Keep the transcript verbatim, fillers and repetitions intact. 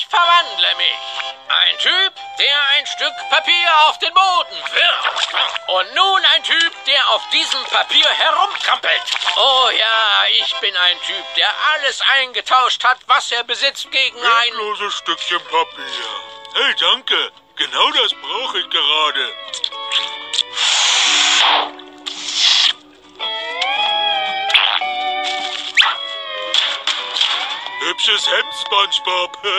verwandle mich. Ein Typ, der ein Stück Papier auf den Boden wirft. Und nun ein Typ, der auf diesem Papier herumtrampelt. Oh ja, ich bin ein Typ, der alles eingetauscht hat, was er besitzt, gegen ein... Endloses Stückchen Papier. Hey, danke. Genau das brauche ich gerade. Hübsches Hemd, SpongeBob.